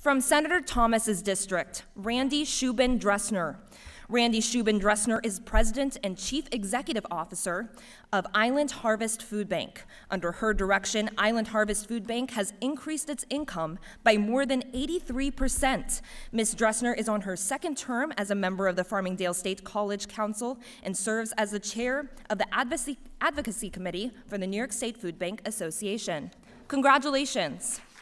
From Senator Thomas's district, Randy Shubin-Dressner. Randy Shubin-Dressner is President and Chief Executive Officer of Island Harvest Food Bank. Under her direction, Island Harvest Food Bank has increased its income by more than 83%. Ms. Dressner is on her second term as a member of the Farmingdale State College Council and serves as the chair of the Advocacy Committee for the New York State Food Bank Association. Congratulations.